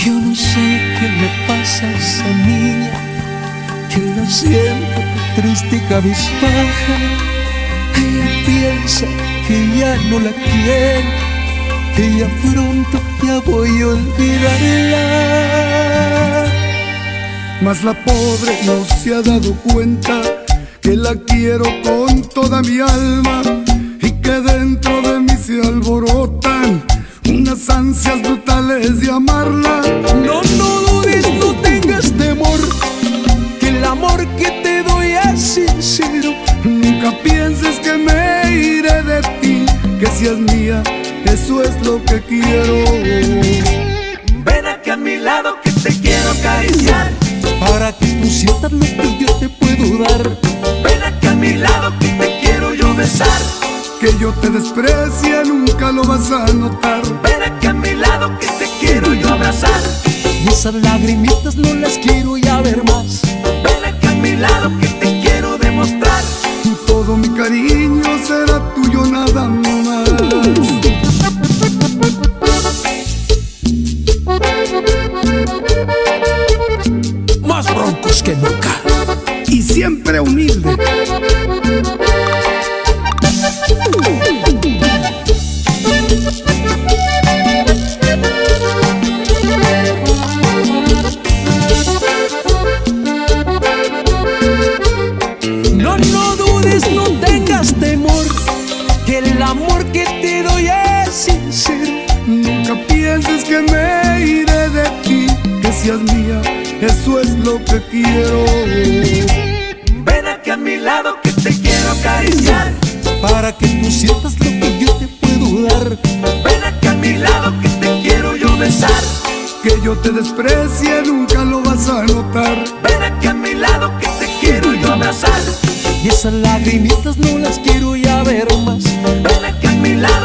Yo no sé qué le pasa a esa niña, que la siento triste y cabizbaja. Ella piensa que ya no la quiero, que ya pronto ya voy a olvidarla. Mas la pobre no se ha dado cuenta que la quiero con toda mi alma y que dentro de mí se alborotan unas ansias brutales de amarla. No, no dudes, no tengas temor, que el amor que te doy es sincero. Nunca pienses que me iré de ti, que seas mía, eso es lo que quiero. Ven aquí a mi lado que te quiero acariciar, para que tú sientas lo que yo te puedo dar. ven aquí a mi lado que te quiero yo besar. Que yo te desprecie nunca lo vas a notar. Ven aquí a mi lado que te quiero yo abrazar. Y esas lagrimitas no las quiero ya ver más. Ven aquí a mi lado que te quiero demostrar. Todo mi cariño será tuyo nada más. Más broncos que nunca y siempre humilde. No, no dudes, no tengas temor, que el amor que te doy es sincero. Nunca pienses que me iré de ti, que seas mía, eso es lo que quiero. Ven aquí a mi lado que te quiero acariciar, para que tú sientas lo que yo te puedo dar. ven aquí a mi lado que te quiero yo besar. Que yo te desprecie nunca lo vas a notar. Ven aquí a mi lado que te quiero yo abrazar. Y esas lagrimitas no las quiero ya ver más. Ven aquí a mi lado